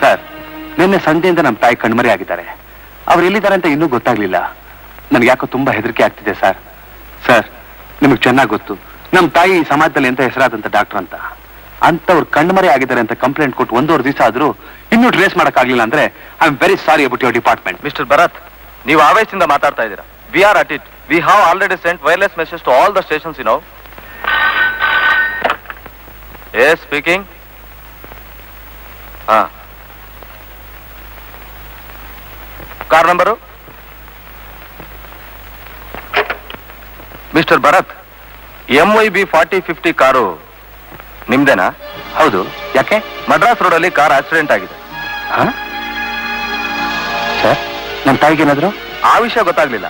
Sir, ನಿನ್ನೆ ಸಂಜೆಯಿಂದ ನಮ್ಮ ತಾಯಿ ಕಣ್ಮರೆ ಆಗಿದ್ದಾರೆ. ಅವ್ರು ಎಲ್ಲಿದ್ದಾರೆ ಅಂತ ಇನ್ನೂ ಗೊತ್ತಾಗ್ಲಿಲ್ಲ. ನನ್ಗೆ ಯಾಕೋ ತುಂಬಾ ಹೆದರಿಕೆ ಆಗ್ತಿದೆ ಸರ್. ಸರ್, ನಿಮಗೆ ಚೆನ್ನಾಗಿ ಗೊತ್ತು ನಮ್ಮ ತಾಯಿ ಈ ಸಮಾಜದಲ್ಲಿ ಎಂತ ಹೆಸರಾದಂತ ಡಾಕ್ಟರ್ ಅಂತ. ಅಂತವ್ರು ಕಣ್ಮರೆ ಆಗಿದ್ದಾರೆ ಅಂತ ಕಂಪ್ಲೇಂಟ್ ಕೊಟ್ಟು 1.5 ದಿವಸ ಆದ್ರೂ ಇನ್ನೂ ಟ್ರೇಸ್ ಮಾಡಕ್ಕಾಗ್ಲಿಲ್ಲ ಅಂದ್ರೆ I am very sorry about your department. Mister Bharat, ನೀವು ಆವೇಶದಿಂದ ಮಾತಾಡ್ತಾ ಇದ್ದೀರಾ. We are at it. We have already sent wireless message to all the stations you know. Yes speaking. Car number? Mister Bharat, MYB 4050 car ನಿಮ್ದೇನಾ? ಹೌದು. ಯಾಕೆ? ಮಡ್ರಾಸ್ ರೋಡಲ್ಲಿ car accident ಆಗಿದೆ. Sir, ನಮ್ಮ ತಾಯಿಗೇನಾದ್ರು? ಆ ವಿಷಯ ಗೊತ್ತಾಗ್ಲಿಲ್ಲ.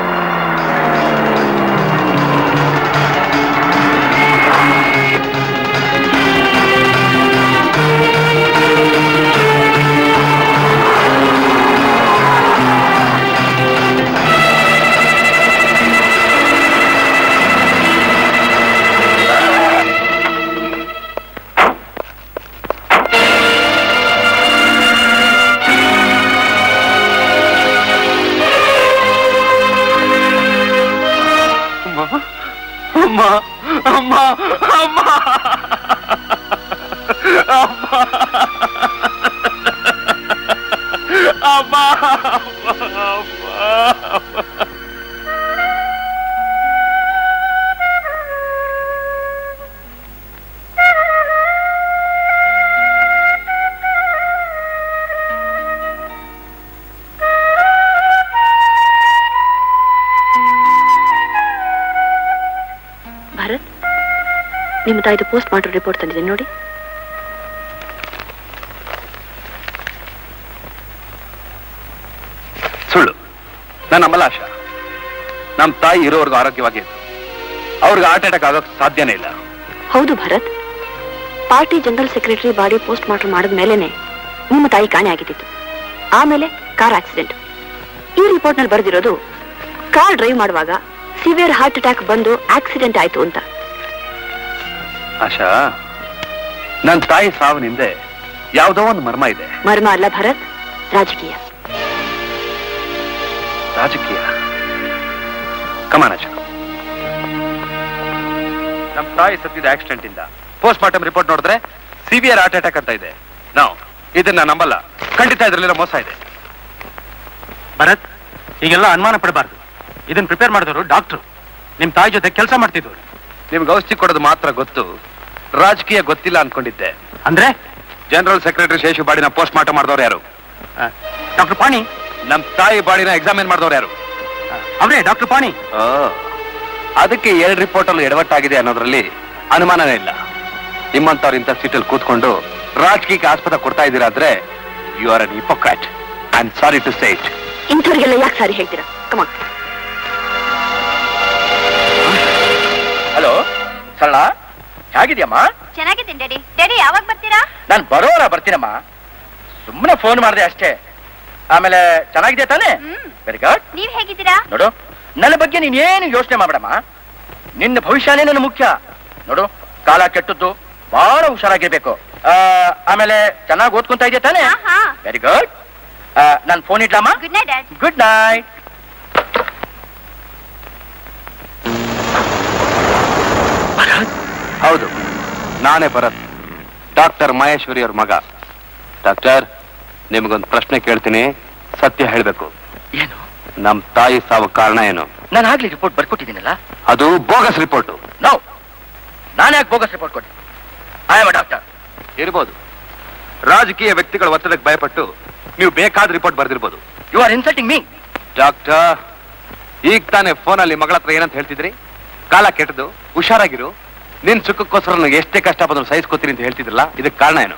ನಿಮ್ಮ ತಾಯಿದು ಪೋಸ್ಟ್ ಮಾರ್ಟಮ್ ರಿಪೋರ್ಟ್ ತಂದಿದೆ ನೋಡಿ. ಸುಳ್ಳು. ನನ್ನ ಅಮಲಾಶ. ನಮ್ಮ ತಾಯಿ ಇರೋವರೆಗೂ ಆರೋಗ್ಯವಾಗಿ ಇತ್ತು. ಅವ್ರಿಗೆ ಹಾರ್ಟ್ ಅಟ್ಯಾಕ್ ಆಗೋಕ್ ಸಾಧ್ಯನೇ ಇಲ್ಲ. ಹೌದು Bharat, party general secretary body post mortem ಮಾಡಿದ ಮೇಲೆನೆ ನಿಮ್ಮ ತಾಯಿ ಕಾಣೆ ಆಗಿದ್ದು. ಆಮೇಲೆ ಕಾರ್ ಆಕ್ಸಿಡೆಂಟ್. ಈ ರಿಪೋರ್ಟ್ ನಲ್ಲಿ ಬರೆದಿರೋದು ಕಾರ್ ಡ್ರೈವ್ ಮಾಡುವಾಗ ಸಿವಿಯರ್ ಹಾರ್ಟ್ ಅಟ್ಯಾಕ್ ಬಂದು ಆಕ್ಸಿಡೆಂಟ್ ಆಯ್ತು ಅಂತ. ಆಶಾ, ನನ್ನ ತಾಯಿ ಸಾವಿನಿಂದೆ ಯಾವುದೋ ಒಂದು ಮರ್ಮ ಇದೆ. ಮರ್ಮ ಅಲ್ಲ ಭರತ್, ರಾಜಕೀಯ. ರಾಜಕೀಯ? ಕಮಾನ್ ಆಶಾ. ನಮ್ಮ ತಾಯಿ ಸತ್ತಿದ ಆಕ್ಸಿಡೆಂಟ್ ಇಂದ ಪೋಸ್ಟ್ ಮಾರ್ಟಮ್ ರಿಪೋರ್ಟ್ ನೋಡಿದ್ರೆ ಸಿವಿಯರ್ ಹಾರ್ಟ್ ಅಟ್ಯಾಕ್ ಅಂತ ಇದೆ. ನಾವು ಇದನ್ನ ನಂಬಲ್ಲ. ಖಂಡಿತ ಇದರಲ್ಲಿರೋ ಮೋಸ ಇದೆ. ಭರತ್, ಈಗೆಲ್ಲ ಅನುಮಾನ ಪಡಬಾರ್ದು. ಇದನ್ನ ಪ್ರಿಪೇರ್ ಮಾಡಿದವರು ಡಾಕ್ಟರ್. ನಿಮ್ ತಾಯಿ ಜೊತೆ ಕೆಲಸ ಮಾಡ್ತಿದ್ರು. ನಿಮ್ಗೆ ಔಷಧಿ ಕೊಡೋದು ಮಾತ್ರ ಗೊತ್ತು, ರಾಜಕೀಯ ಗೊತ್ತಿಲ್ಲ ಅನ್ಕೊಂಡಿದ್ದೆ. ಅಂದ್ರೆ ಜನರಲ್ ಸೆಕ್ರೆಟರಿ ಶೇಷು ಬಾಡಿನ ಪೋಸ್ಟ್ ಮಾರ್ಟಮ್ ಮಾಡಿದವ್ರು ಯಾರು? ಡಾಕ್ಟರ್ ಪಾಣಿ. ನಮ್ ತಾಯಿ ಬಾಡಿನ ಎಕ್ಸಾಮಿನ್ ಮಾಡಿದವ್ರು ಯಾರು? ಅವರೇ ಡಾಕ್ಟರ್ ಪಾಣಿ. ಅದಕ್ಕೆ 2 ರಿಪೋರ್ಟ್ ಅಲ್ಲೂ ಎಡವಟ್ಟಾಗಿದೆ ಅನ್ನೋದ್ರಲ್ಲಿ ಅನುಮಾನನೇ ಇಲ್ಲ. ನಿಮ್ಮಂತವ್ರು ಇಂಥ ಸೀಟಲ್ಲಿ ಕೂತ್ಕೊಂಡು ರಾಜಕೀಯಕ್ಕೆ ಆಸ್ಪದ ಕೊಡ್ತಾ ಇದ್ದೀರಾ ಅಂದ್ರೆ you are an hypocrite. I am sorry to say it. ಇಂಥವ್ರಿಗೆಲ್ಲ ಯಾಕೆ ಸಾರಿ ಹೇಳ್ತೀರಾ? ಕಮಾನ್. ಹಲೋ ಸರಳ, ಹೇಗಿದ್ಯಮ್ಮ? ಚೆನ್ನಾಗಿದ್ದೀನಿ ಡ್ಯಾಡಿ. ಡ್ಯಾಡಿ ಯಾವಾಗ ಬರ್ತೀರಾ? ನಾನು ಬರೋರ ಬರ್ತೀನಮ್ಮ. ಸುಮ್ಮನೆ ಫೋನ್ ಮಾಡಿದೆ ಅಷ್ಟೇ. ಆಮೇಲೆ ಚೆನ್ನಾಗಿದೆ ತಾನೆ? Very good. ನೀವ್ ಹೇಗಿದ್ದೀರಾ? ನೋಡು, ನನ್ನ ಬಗ್ಗೆ ನೀನೇನು ಯೋಚನೆ ಮಾಡಬೇಡಮ್ಮ. ನಿನ್ನ ಭವಿಷ್ಯನೇ ನನ್ನ ಮುಖ್ಯ. ನೋಡು, ಕಾಲ ಕೆಟ್ಟದ್ದು, ಬಹಳ ಹುಷಾರಾಗಿರ್ಬೇಕು. ಆಮೇಲೆ ಚೆನ್ನಾಗಿ ಓದ್ಕೊಂತ ಇದೆಯಾ ತಾನೆ? Very good. ನಾನು ಫೋನ್ ಇಡ್ಲಮ್ಮ? Good night dad. Good night. ಹೌದು, ನಾನೇ ಭರತ್, ಡಾಕ್ಟರ್ ಮಹೇಶ್ವರಿ ಅವ್ರ ಮಗ. ಡಾಕ್ಟರ್, ನಿಮಗೊಂದು ಪ್ರಶ್ನೆ ಕೇಳ್ತೀನಿ, ಸತ್ಯ ಹೇಳ್ಬೇಕು. ಏನು? ನಮ್ ತಾಯಿ ಸಾವು ಕಾರಣ ಏನು? ನಾನು ಆಗ್ಲಿ ರಿಪೋರ್ಟ್ ಬರ್ಕೊಟ್ಟಿದ್ದೀನಲ್ಲ, ಅದು ಬೋಗಸ್ ರಿಪೋರ್ಟ್. ನಾವು ನಾನು ಯಾಕೆ ಬೋಗಸ್ ರಿಪೋರ್ಟ್ ಕೊಟ್ಟೆ? I am a doctor. ಇರ್ಬೋದು, ರಾಜಕೀಯ ವ್ಯಕ್ತಿಗಳ ಒತ್ತಡಕ್ಕೆ ಭಯಪಟ್ಟು ನೀವು ಬೇಕಾದ ರಿಪೋರ್ಟ್ ಬರ್ದಿರ್ಬೋದು. You are insulting me. Doctor, ಈಗ ತಾನೇ ಫೋನಲ್ಲಿ ಮಗಳ ಹತ್ರ ಏನಂತ ಹೇಳ್ತಿದ್ರಿ? ಕಾಲ ಕೆಟ್ಟದು, ಹುಷಾರಾಗಿರು, ನಿನ್ ಸುಖಕ್ಕೋಸ್ಕರ ನನಗೆ ಎಷ್ಟೇ ಕಷ್ಟ ಬಂದ್ರು ಸಹಿಸ್ಕೋತೀನಿ ಅಂತ ಹೇಳ್ತಿದ್ರಲ್ಲ, ಇದಕ್ಕೆ ಕಾರಣ ಏನು?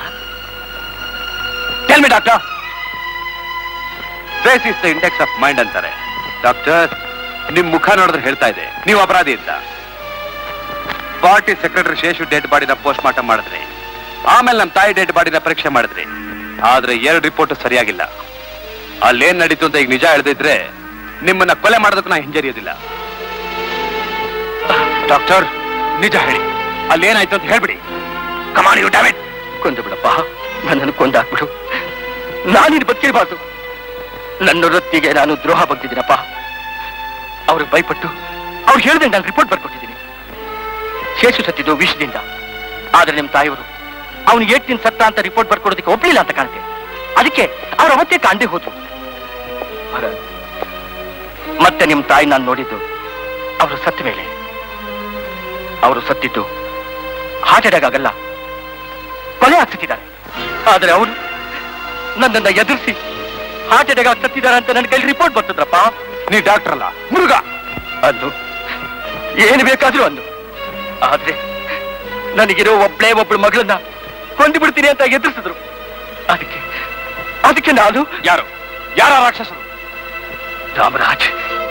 Tell me doctor. Face is the index of mind ಅಂತಾರೆ. ಡಾಕ್ಟರ್, ನಿಮ್ ಮುಖ ನೋಡಿದ್ರೆ ಹೇಳ್ತಾ ಇದೆ ನೀವು ಅಪರಾಧಿ ಅಂತ. ಪಾರ್ಟಿ ಸೆಕ್ರೆಟರಿ ಶೇಷು ಡೆಡ್ ಬಾಡಿನ ಪೋಸ್ಟ್ ಮಾರ್ಟಮ್ ಮಾಡಿದ್ರಿ, ಆಮೇಲೆ ನಮ್ಮ ತಾಯಿ ಡೆಡ್ ಬಾಡಿನ ಪರೀಕ್ಷೆ ಮಾಡಿದ್ರಿ. ಆದ್ರೆ 2 ರಿಪೋರ್ಟ್ ಸರಿಯಾಗಿಲ್ಲ. ಅಲ್ಲೇನ್ ನಡೀತು ಅಂತ ಈಗ ನಿಜ ಹೇಳ್ದಿದ್ರೆ ನಿಮ್ಮನ್ನ ಕೊಲೆ ಮಾಡೋದಕ್ಕೆ ನಾ ಹಿಂಜರಿಯೋದಿಲ್ಲ. ಡಾಕ್ಟರ್, ನಿಜ ಹೇಳಿ, ಅಲ್ಲೇನಾಯ್ತು ಅಂತ ಹೇಳ್ಬಿಡಿ. Come on you damn it. ಕೊಂದು ಬಿಡಪ್ಪ, ನನ್ನನ್ನು ಕೊಂದಾಕ್ಬಿಡು. ನಾನಿನ್ನು ಬದುಕಿರಬಾರ್ದು. ನನ್ನ ವೃತ್ತಿಗೆ ನಾನು ದ್ರೋಹ ಬಗ್ಗಿದ್ದೀನಪ್ಪ. ಅವ್ರಿಗೆ ಭಯಪಟ್ಟು ಅವ್ರು ಹೇಳಿದ್ರೆ ನಾನು ರಿಪೋರ್ಟ್ ಬರ್ಕೊಟ್ಟಿದ್ದೀನಿ. ಶೇಷು ಸತ್ತಿದ್ದು ವಿಷದಿಂದ. ಆದ್ರೆ ನಿಮ್ಮ ತಾಯಿಯವರು ಅವನಿಗೆ ಏಟಿನ ಸತ್ತ ಅಂತ ರಿಪೋರ್ಟ್ ಬರ್ಕೊಡೋದಕ್ಕೆ ಒಪ್ಲಿಲ್ಲ ಅಂತ ಕಾಣುತ್ತೆ. ಅದಕ್ಕೆ ಅವ್ರು ಅವತ್ತೇ ಕಾಂಡೆ ಹೋದ್ರು. ಮತ್ತೆ ನಿಮ್ಮ ತಾಯಿ ನಾನು ನೋಡಿದ್ದು ಅವರು ಸತ್ತ ಮೇಲೆ. ಅವರು ಸತ್ತಿದ್ದು ಹಾರ್ಟ್ ಅಟ್ಯಾಕ್ ಆಗಲ್ಲ, ಕೊಲೆ ಆಗ್ತಿದ್ದಾರೆ. ಆದ್ರೆ ಅವರು ನನ್ನನ್ನ ಎದುರಿಸಿ ಹಾರ್ಟ್ ಅಟ್ಯಾಕ್ ಆಗಿ ಸತ್ತಿದ್ದಾರೆ ಅಂತ ನನ್ನ ಕೈಲಿ ರಿಪೋರ್ಟ್ ಬರ್ತದ್ರಪ್ಪ. ನೀ ಡಾಕ್ಟರ್ ಅಲ್ಲ, ಮುರುಗ. ಅಂದು ಏನು ಬೇಕಾದ್ರೂ ಅಂದು. ಆದ್ರೆ ನನಗಿರೋ ಒಬ್ಳು ಮಗಳನ್ನ ಕೊಂದು ಬಿಡ್ತೀನಿ ಅಂತ ಎದುರಿಸಿದ್ರು. ಅದಕ್ಕೆ ನಾನು ಯಾರ ರಾಕ್ಷಸರು? ರಾಮರಾಜ್.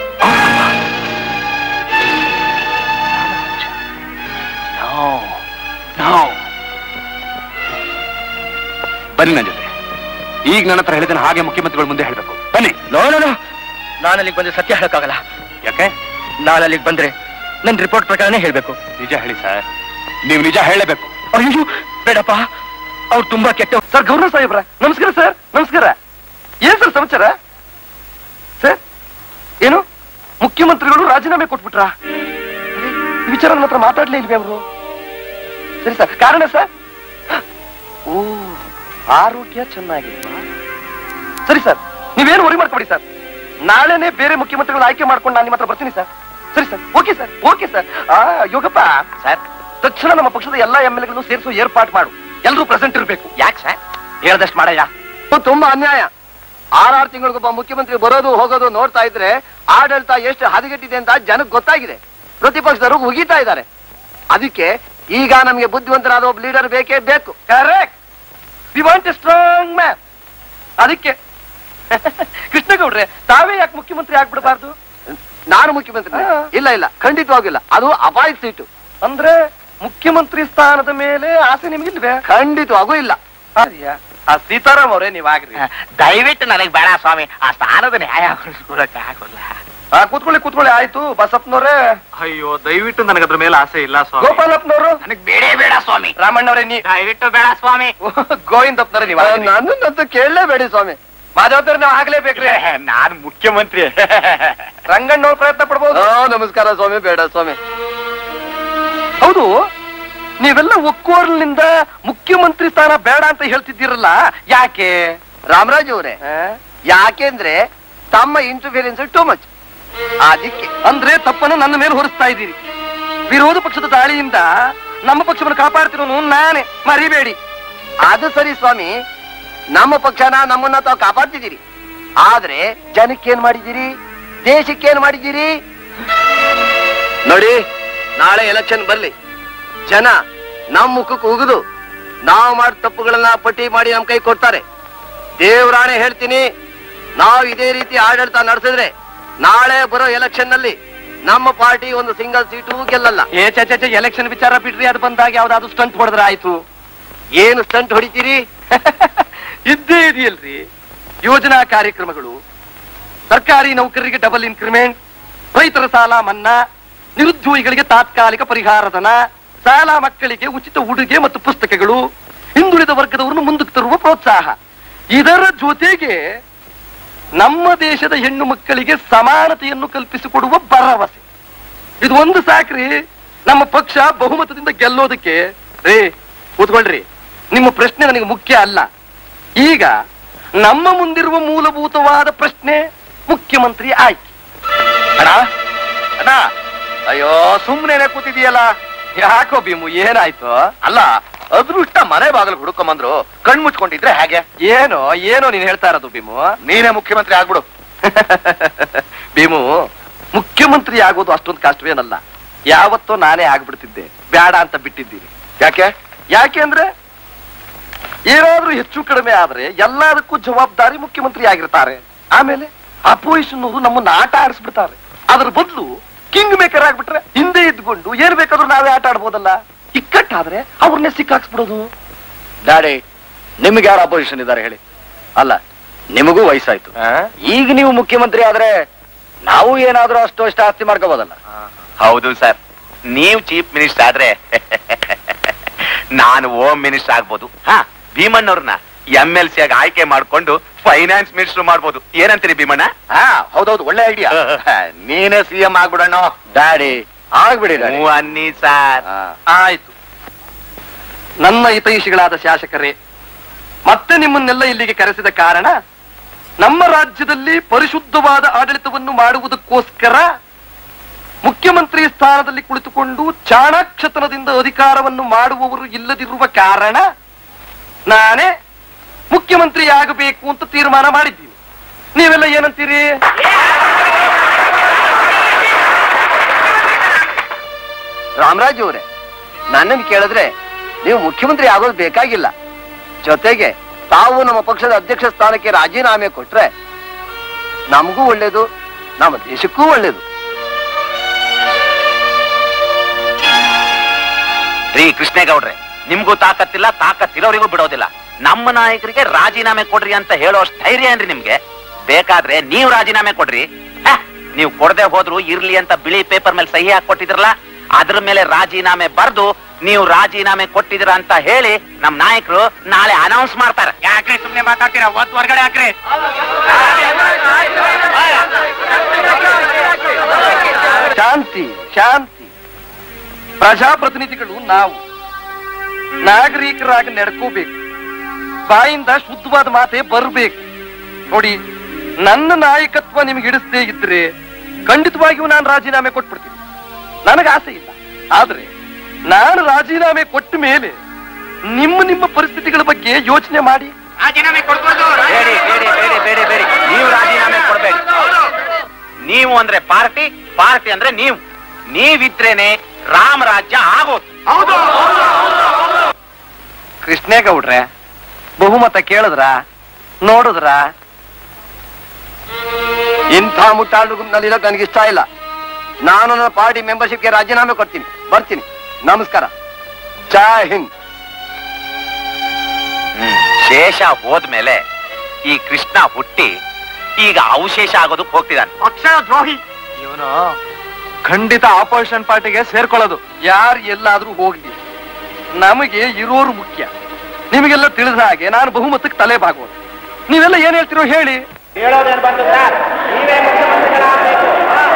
ಬನ್ನಿ ನನ್ನ ಜೊತೆ. ಈಗ ನನ್ನ ಹತ್ರ ಹೇಳಿದ್ರೆ ಹಾಗೆ ಮುಖ್ಯಮಂತ್ರಿಗಳ ಮುಂದೆ ಹೇಳ್ಬೇಕು. ಬನ್ನಿ. ನೋ ನಾನು ಅಲ್ಲಿಗೆ ಬಂದ್ರೆ ಸತ್ಯ ಹೇಳಕ್ಕಾಗಲ್ಲ. ಯಾಕೆ? ನಾನು ಅಲ್ಲಿಗೆ ಬಂದ್ರೆ ನನ್ನ ರಿಪೋರ್ಟ್ ಪ್ರಕಾರನೇ ಹೇಳ್ಬೇಕು. ನಿಜ ಹೇಳಿ ಸರ್, ನೀವು ನಿಜ ಹೇಳಬೇಕು. ಅಯ್ಯೋ ಬೇಡಪ್ಪ, ಅವ್ರು ತುಂಬಾ ಕೆಟ್ಟ. ಸರ್ ಗವರ್ನರ್ ಸಾಹೇಬ್ರ ನಮಸ್ಕಾರ. ಸರ್ ನಮಸ್ಕಾರ. ಏನ್ ಸರ್ ಸಮಾಚಾರ? ಸರ್ ಏನು ಮುಖ್ಯಮಂತ್ರಿಗಳು ರಾಜೀನಾಮೆ ಕೊಟ್ಬಿಟ್ರಾ? ಈ ವಿಚಾರ ನನ್ನ ಹತ್ರ ಮಾತಾಡ್ಲೇ ಇಲ್ವೇ ಅವರು? ಸರಿ ಸರ್, ಕಾರಣ ಸರ್? ಓ, ಆರೋಗ್ಯ ಚೆನ್ನಾಗಿಲ್ವಾ? ಸರಿ ಸರ್, ನೀವೇನು ವರಿ ಮಾಡ್ಕೊಡಿ ಸರ್. ನಾಳೆನೆ ಬೇರೆ ಮುಖ್ಯಮಂತ್ರಿಗಳು ಆಯ್ಕೆ ಮಾಡ್ಕೊಂಡು ನಾನು ನಿಮ್ಮ ಹತ್ರ ಬರ್ತೀನಿ ಸರ್. ಸರಿ sir, okay sir, okay sir. Yogappa sir, ತಕ್ಷಣ ನಮ್ಮ ಪಕ್ಷದ ಎಲ್ಲಾ MLAಗಳನ್ನು ಸೇರಿಸೋ ಏರ್ಪಾಟ್ ಮಾಡು. ಎಲ್ಲರೂ ಪ್ರೆಸೆಂಟ್ ಇರ್ಬೇಕು. ಯಾಕೆ ಸರ್? ಹೇಳ್ದಷ್ಟು ಮಾಡಯ್ಯ. ತುಂಬಾ ಅನ್ಯಾಯ. 6 ತಿಂಗಳಿಗೊಬ್ಬ ಮುಖ್ಯಮಂತ್ರಿ ಬರೋದು ಹೋಗೋದು ನೋಡ್ತಾ ಇದ್ರೆ ಆಡಳಿತ ಎಷ್ಟು ಹದಗೆಟ್ಟಿದೆ ಅಂತ ಜನಕ್ಕೆ ಗೊತ್ತಾಗಿದೆ. ಪ್ರತಿಪಕ್ಷದವರು ಉಗಿತಾ ಇದ್ದಾರೆ. ಅದಕ್ಕೆ ಈಗ ನಮಗೆ ಬುದ್ಧಿವಂತರಾದ ಒಬ್ಬ ಲೀಡರ್ ಬೇಕೇ ಬೇಕು. Correct. We want a strong man. ಅದಕ್ಕೆ ಕೃಷ್ಣಗೌಡ್ರೆ, ತಾವೇ ಯಾಕೆ ಮುಖ್ಯಮಂತ್ರಿ ಆಗ್ಬಿಡಬಾರ್ದು? ನಾನು ಮುಖ್ಯಮಂತ್ರಿ? ಇಲ್ಲ, ಖಂಡಿತವಾಗಿಲ್ಲ. ಅದು ಅಪಾಯ ಸೀಟು. ಅಂದ್ರೆ ಮುಖ್ಯಮಂತ್ರಿ ಸ್ಥಾನದ ಮೇಲೆ ಆಸೆ ನಿಮ್ಗಿಲ್ವೇ? ಖಂಡಿತವಾಗೂ ಇಲ್ಲ. ಸೀತಾರಾಮ್ ಅವರೇ, ನೀವಾಗ್ರಿ. ದಯವಿಟ್ಟು ನನಗೆ ಬೇಡ ಸ್ವಾಮಿ. ಆ ಸ್ಥಾನದ ನ್ಯಾಯ ಕೊಡಕ್ಕೆ ಆಗೋಲ್ಲ. ಕೂತ್ಕೊಳ್ಳಿ. ಆಯ್ತು ಬಸಪ್ಪನವ್ರೆ. ಅಯ್ಯೋ, ದಯವಿಟ್ಟು ನನಗೆ ಅದ್ರ ಮೇಲೆ ಆಸೆ ಇಲ್ಲ ಸ್ವಾಮಿ. ಗೋಪಾಲಪ್ಪನವರು. ನನಗೆ ಬೇಡ ಸ್ವಾಮಿ. ರಾಮಣ್ಣವ್ರೆ, ನೀ ದಯವಿಟ್ಟು ಬೇಡ ಸ್ವಾಮಿ. ಗೋವಿಂದಪ್ಪನವ್ರೆ, ನೀವು ನನ್ನಂತೂ ಕೇಳಲೇಬೇಡಿ ಸ್ವಾಮಿ. ಮಾಧವತ್ತವ್ರೆ, ನಾವು ಆಗ್ಲೇಬೇಕ್ರಿ. ನಾನು ಮುಖ್ಯಮಂತ್ರಿ. ರಂಗಣ್ಣವ್ರ ಪ್ರಯತ್ನ ಪಡ್ಬೋದು. ನಮಸ್ಕಾರ ಸ್ವಾಮಿ. ಬೇಡ ಸ್ವಾಮಿ. ಹೌದು, ನೀವೆಲ್ಲ ಒಕ್ಕೋರ್ಲಿಂದ ಮುಖ್ಯಮಂತ್ರಿ ಸ್ಥಾನ ಬೇಡ ಅಂತ ಹೇಳ್ತಿದ್ದೀರಲ್ಲ, ಯಾಕೆ? ರಾಮರಾಜ್ ಅವರೇ, ಯಾಕೆಂದ್ರೆ ತಮ್ಮ ಇಂಟರ್ಫಿಯರೆನ್ಸ್ ಟೂ ಮಚ್. ಅದಕ್ಕೆ ಅಂದ್ರೆ ತಪ್ಪನ್ನು ನನ್ನ ಮೇಲೆ ಹೊರಿಸ್ತಾ ಇದ್ದೀರಿ. ವಿರೋಧ ಪಕ್ಷದ ದಾಳಿಯಿಂದ ನಮ್ಮ ಪಕ್ಷವನ್ನು ಕಾಪಾಡ್ತಿರೋನು ನಾನೇ, ಮರಿಬೇಡಿ. ಅದು ಸರಿ ಸ್ವಾಮಿ, ನಮ್ಮ ಪಕ್ಷನ ನಮ್ಮನ್ನ ತಾವು ಕಾಪಾಡ್ತಿದ್ದೀರಿ. ಆದ್ರೆ ಜನಕ್ಕೇನ್ ಮಾಡಿದ್ದೀರಿ? ದೇಶಕ್ಕೇನ್ ಮಾಡಿದ್ದೀರಿ? ನೋಡಿ, ನಾಳೆ ಎಲೆಕ್ಷನ್ ಬರ್ಲಿ, ಜನ ನಮ್ಮ ಮುಖಕ್ಕೆ ಉಗಿದು ನಾವು ಮಾಡಿದ ತಪ್ಪುಗಳನ್ನ ಪಟ್ಟಿ ಮಾಡಿ ನಮ್ ಕೈ ಕೊಡ್ತಾರೆ. ದೇವರಾಣೆ ಹೇಳ್ತೀನಿ, ನಾವು ಇದೇ ರೀತಿ ಆಡಳಿತ ನಡೆಸಿದ್ರೆ ನಾಳೆ ಬರೋ ಎಲೆಕ್ಷನ್ ನಲ್ಲಿ ನಮ್ಮ ಪಾರ್ಟಿ ಒಂದು ಸಿಂಗಲ್ ಸೀಟು ಗೆಲ್ಲಲ್ಲ. ಎಲೆಕ್ಷನ್ ವಿಚಾರ ಬಿಡ್ರಿ, ಅದು ಬಂದಾಗ ಯಾವ್ದಾದ್ರು ಸ್ಟಂಟ್ ಹೊಡೆದ್ರೆ ಆಯ್ತು. ಏನು ಸ್ಟಂಟ್ ಹೊಡಿತೀರಿ? ಇದ್ದೇ ಇದೆಯಲ್ರಿ ಯೋಜನಾ ಕಾರ್ಯಕ್ರಮಗಳು, ಸರ್ಕಾರಿ ನೌಕರರಿಗೆ ಡಬಲ್ ಇನ್ಕ್ರಿಮೆಂಟ್, ರೈತರ ಸಾಲ ಮನ್ನಾ, ನಿರುದ್ಯೋಗಿಗಳಿಗೆ ತಾತ್ಕಾಲಿಕ ಪರಿಹಾರಧನ, ಶಾಲಾ ಮಕ್ಕಳಿಗೆ ಉಚಿತ ಉಡುಗೆ ಮತ್ತು ಪುಸ್ತಕಗಳು, ಹಿಂದುಳಿದ ವರ್ಗದವರನ್ನು ಮುಂದಕ್ಕೆ ತರುವ ಪ್ರೋತ್ಸಾಹ. ಇದರ ಜೊತೆಗೆ ನಮ್ಮ ದೇಶದ ಹೆಣ್ಣು ಮಕ್ಕಳಿಗೆ ಸಮಾನತೆಯನ್ನು ಕಲ್ಪಿಸಿಕೊಡುವ ಭರವಸೆ. ಇದು ಒಂದು ಸಾಕ್ರಿ ನಮ್ಮ ಪಕ್ಷ ಬಹುಮತದಿಂದ ಗೆಲ್ಲೋದಕ್ಕೆ. ರೇ ಕೂತ್ಕೊಳ್ರಿ, ನಿಮ್ಮ ಪ್ರಶ್ನೆ ನನಗೆ ಮುಖ್ಯ ಅಲ್ಲ. ಈಗ ನಮ್ಮ ಮುಂದಿರುವ ಮೂಲಭೂತವಾದ ಪ್ರಶ್ನೆ ಮುಖ್ಯಮಂತ್ರಿ ಆಯ್ಕೆ. ಅಣ್ಣ, ಅಯ್ಯೋ ಸುಮ್ಮನೆ ಕೂತಿದೀಯಲ್ಲ. ಯಾಕೋ ಭೀಮು, ಏನಾಯ್ತು? ಅಲ್ಲ, ಅದೃಷ್ಟ ಮನೆ ಬಾಗಿಲು ಹುಡುಕೊಂಬಂದ್ರು ಕಣ್ ಮುಚ್ಕೊಂಡಿದ್ರೆ ಹೇಗೆ? ಏನೋ ನೀನ್ ಹೇಳ್ತಾ ಇರೋದು ಭೀಮು? ನೀನೇ ಮುಖ್ಯಮಂತ್ರಿ ಆಗ್ಬಿಡು. ಭೀಮು, ಮುಖ್ಯಮಂತ್ರಿ ಆಗೋದು ಅಷ್ಟೊಂದು ಕಷ್ಟವೇನಲ್ಲ. ಯಾವತ್ತೋ ನಾನೇ ಆಗ್ಬಿಡ್ತಿದ್ದೆ, ಬೇಡ ಅಂತ ಬಿಟ್ಟಿದ್ದೀನಿ. ಯಾಕೆ ಅಂದ್ರೆ ಏನಾದ್ರೂ ಹೆಚ್ಚು ಕಡಿಮೆ ಆದ್ರೆ ಎಲ್ಲದಕ್ಕೂ ಜವಾಬ್ದಾರಿ ಮುಖ್ಯಮಂತ್ರಿ ಆಗಿರ್ತಾರೆ. ಆಮೇಲೆ ಅಪೋಸಿಷನ್ ಅವರು ನಮ್ಮನ್ನ ಆಟ ಆಡಿಸ್ಬಿಡ್ತಾರೆ. ಅದ್ರ ಬದಲು ಕಿಂಗ್ ಮೇಕರ್ ಆಗ್ಬಿಟ್ರೆ ಹಿಂದೆ ಇದ್ಕೊಂಡು ಏನ್ ಬೇಕಾದ್ರೂ ನಾವೇ ಆಟ ಆಡ್ಬೋದಲ್ಲ. ಇಕ್ಕಟ್ಟಾದ್ರೆ ಅವ್ರನ್ನೇ ಸಿಕ್ಕಾಕ್ಸ್ಬಿಡೋದು. ಡ್ಯಾಡಿ, ನಿಮ್ಗೆ ಯಾರು ಅಪೋಸಿಷನ್ ಇದ್ದಾರೆ ಹೇಳಿ? ಅಲ್ಲ, ನಿಮಗೂ ವಯಸ್ಸಾಯ್ತು. ಈಗ ನೀವು ಮುಖ್ಯಮಂತ್ರಿ ಆದ್ರೆ ನಾವು ಏನಾದ್ರೂ ಅಷ್ಟು ಆಸ್ತಿ ಮಾಡ್ಕೋಬೋದಲ್ಲ. ಹೌದು ಸರ್, ನೀವು ಚೀಫ್ ಮಿನಿಸ್ಟರ್ ಆದ್ರೆ ನಾನು ಹೋಮ್ ಮಿನಿಸ್ಟರ್ ಆಗ್ಬೋದು. ಭೀಮಣ್ಣವ್ರನ್ನ MLC ಆಗಿ ಆಯ್ಕೆ ಮಾಡ್ಕೊಂಡು ಫೈನಾನ್ಸ್ ಮಿನಿಸ್ಟರ್ ಮಾಡ್ಬೋದು. ಏನಂತೀರಿ ಭೀಮಣ್ಣ? ಹೌದೌದು, ಒಳ್ಳೆ ಐಡಿಯಾ. ನೀನೇ CM ಆಗ್ಬಿಡೋಣ. ಡ್ಯಾಡಿ ಆಗ್ಬಿಡಿ. ಅನ್ನಿ ಸಾರ್. ಆಯ್ತು. ನನ್ನ ಹಿತೈಷಿಗಳಾದ ಶಾಸಕರೇ, ಮತ್ತೆ ನಿಮ್ಮನ್ನೆಲ್ಲ ಇಲ್ಲಿಗೆ ಕರೆಸಿದ ಕಾರಣ ನಮ್ಮ ರಾಜ್ಯದಲ್ಲಿ ಪರಿಶುದ್ಧವಾದ ಆಡಳಿತವನ್ನು ಮಾಡುವುದಕ್ಕೋಸ್ಕರ ಮುಖ್ಯಮಂತ್ರಿ ಸ್ಥಾನದಲ್ಲಿ ಕುಳಿತುಕೊಂಡು ಚಾಣಾಕ್ಷತನದಿಂದ ಅಧಿಕಾರವನ್ನು ಮಾಡುವವರು ಇಲ್ಲದಿರುವ ಕಾರಣ ನಾನೇ ಮುಖ್ಯಮಂತ್ರಿ ಆಗಬೇಕು ಅಂತ ತೀರ್ಮಾನ ಮಾಡಿದ್ದೀನಿ. ನೀವೆಲ್ಲ ಏನಂತೀರಿ? ರಾಮರಾಜ್ ಅವರೇ, ನನ್ನನ್ನು ಕೇಳಿದ್ರೆ ನೀವು ಮುಖ್ಯಮಂತ್ರಿ ಆಗೋದು ಬೇಕಾಗಿಲ್ಲ. ಜೊತೆಗೆ ತಾವು ನಮ್ಮ ಪಕ್ಷದ ಅಧ್ಯಕ್ಷ ಸ್ಥಾನಕ್ಕೆ ರಾಜೀನಾಮೆ ಕೊಟ್ರೆ ನಮಗೂ ಒಳ್ಳೇದು, ನಮ್ಮ ದೇಶಕ್ಕೂ ಒಳ್ಳೇದು. ರೀ ಕೃಷ್ಣೇಗೌಡ್ರೆ, ನಿಮ್ಗೂ ತಾಕತ್ತಿಲ್ಲ, ತಾಕತ್ತಿರೋರಿಗೂ ಬಿಡೋದಿಲ್ಲ. ನಮ್ಮ ನಾಯಕರಿಗೆ ರಾಜೀನಾಮೆ ಕೊಡ್ರಿ ಅಂತ ಹೇಳೋ ಅಷ್ಟು ಧೈರ್ಯ ಏನ್ರಿ ನಿಮ್ಗೆ? ಬೇಕಾದ್ರೆ ನೀವು ರಾಜೀನಾಮೆ ಕೊಡ್ರಿ. ನೀವು ಕೊಡದೆ ಹೋದ್ರು ಇರ್ಲಿ ಅಂತ ಬಿಳಿ ಪೇಪರ್ ಮೇಲೆ ಸಹಿ ಹಾಕೊಟ್ಟಿದ್ರಲ್ಲ, ಅದ್ರ ಮೇಲೆ ರಾಜೀನಾಮೆ ಬರ್ದು ನೀವು ರಾಜೀನಾಮೆ ಕೊಟ್ಟಿದ್ರ ಅಂತ ಹೇಳಿ ನಮ್ ನಾಯಕರು ನಾಳೆ ಅನೌನ್ಸ್ ಮಾಡ್ತಾರೆ. ಯಾಕ್ರಿ ಸುಮ್ನೆ ಮಾತಾಡ್ತೀರಾ? ಒತ್ತು ಹೊರಗಡೆ ಹಾಕ್ರಿ. ಶಾಂತಿ ಶಾಂತಿ. ಪ್ರಜಾಪ್ರತಿನಿಧಿಗಳು ನಾವು ನಾಗರಿಕರಾಗಿ ನಡ್ಕೋಬೇಕು. ಬಾಯಿಂದ ಶುದ್ಧವಾದ ಮಾತೆ ಬರ್ಬೇಕು. ನೋಡಿ, ನನ್ನ ನಾಯಕತ್ವ ನಿಮ್ಗೆ ಹಿಡಿಸದೇ ಇದ್ರೆ ಖಂಡಿತವಾಗಿಯೂ ನಾನು ರಾಜೀನಾಮೆ ಕೊಟ್ಬಿಡ್ತೀನಿ. ನನಗೆ ಆಸೆ ಇಲ್ಲ. ಆದ್ರೆ ನಾನು ರಾಜೀನಾಮೆ ಕೊಟ್ಟ ಮೇಲೆ ನಿಮ್ಮ ಪರಿಸ್ಥಿತಿಗಳ ಬಗ್ಗೆ ಯೋಚನೆ ಮಾಡಿ ರಾಜೀನಾಮೆ ಕೊಡ್ಬೋದು. ಬೇಡಿ ಬೇಡಿ ಬೇಡಿ ಬೇಡಿ ಬೇಡಿ, ನೀವು ರಾಜೀನಾಮೆ ಕೊಡ್ಬೇಡಿ. ನೀವು ಅಂದ್ರೆ ಪಾರ್ಟಿ, ಪಾರ್ಟಿ ಅಂದ್ರೆ ನೀವಿದ್ರೇನೆ ರಾಮರಾಜ್ಯ ಆಗೋದು. ಕೃಷ್ಣೇಗೌಡ್ರೆ, ಬಹುಮತ ಕೇಳಿದ್ರ ನೋಡಿದ್ರ? ಇಂಥ ಮುಟ್ಟಾಳುಗಳಲ್ಲಿ ನನಗಿಷ್ಟ ಇಲ್ಲ. ನಾನು ನನ್ನ ಪಾರ್ಟಿ ಮೆಂಬರ್ಶಿಪ್ಗೆ ರಾಜೀನಾಮೆ ಕೊಡ್ತೀನಿ. ಬರ್ತೀನಿ. ನಮಸ್ಕಾರ. ಜೈ ಹಿಂದ್. ಶೇಷ ಹೋದ್ಮೇಲೆ ಈ ಕೃಷ್ಣ ಹುಟ್ಟಿ ಈಗ ಅವಶೇಷ ಆಗೋದಕ್ಕೆ ಹೋಗ್ತಿದ್ದಾನೆ. ಅಕ್ಷರ ದ್ರೋಹಿ ಇವನು ಖಂಡಿತ ಆಪೋಸಿಷನ್ ಪಾರ್ಟಿಗೆ ಸೇರ್ಕೊಳ್ಳೋದು. ಯಾರು ಎಲ್ಲಾದ್ರೂ ಹೋಗ್ಲಿ, ನಮಗೆ ಇರೋರು ಮುಖ್ಯ. ನಿಮಗೆಲ್ಲ ತಿಳಿದ ಹಾಗೆ ನಾನು ಬಹುಮತಕ್ಕೆ ತಲೆ ಬಾಗೋದು. ನೀವೆಲ್ಲ ಏನ್ ಹೇಳ್ತಿರೋ ಹೇಳಿ. ಹೇಳೋದೇನು ಬಂತು ಸರ್? ನೀವೇ ಮುಖ್ಯಮಂತ್ರಿಗಳಾಗಬೇಕು.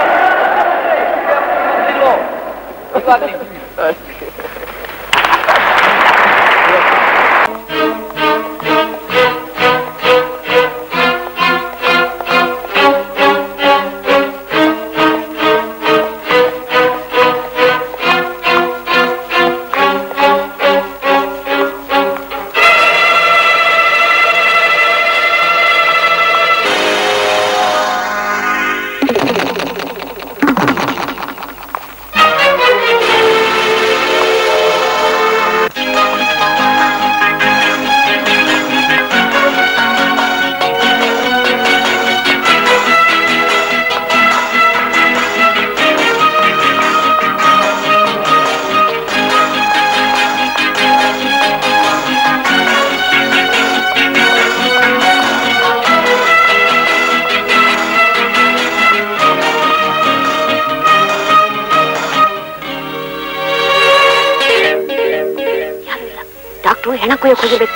ಹೆಣ ಕೊಯ್ಯಕ್ಕೆ ಹೋಗಿರ್ಬೇಕು.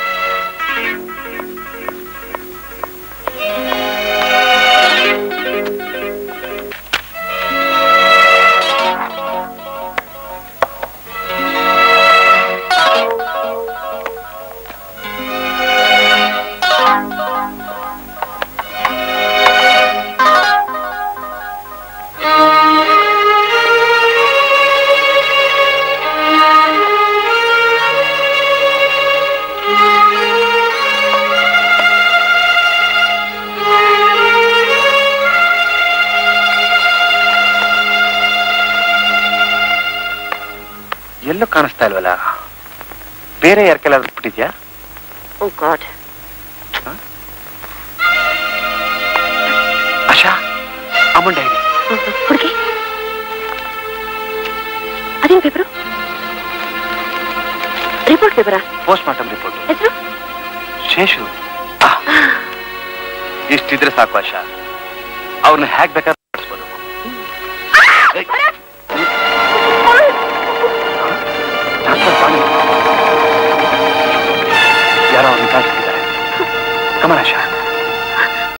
ಎಲ್ಲೂ ಕಾಣಿಸ್ತಾ ಇಲ್ವಲ್ಲ? ಬೇರೆ ಯಾರ ಕೆಲ ಬಿಟ್ಟಿದ್ಯಾ? ಓ ಗಾಡ್. ಆಶಾ, ಅಮೌಂಟ್ ಹೇಳಿ. ಹುಡುಗಿ, ಅದೇನು ಪೇಪರು? ರಿಪೋರ್ಟ್ ಪೇಪರಾ? Post mortem report. ಹೆಸರು? ಶೇಷು. ಇಷ್ಟಿದ್ರೆ ಸಾಕು ಆಶಾ. ಅವ್ರನ್ನ ಹೇಗ್ ಬೇಕಾದ್ರೆ ಮಾಡಿಸ್ಬೋದು. ಯಾರೋ ಅವ್ರನ್ನ ಕಾಣಿಸ್ತಿದ್ದಾರೆ. ಕಮನ್ ಆಶಾ.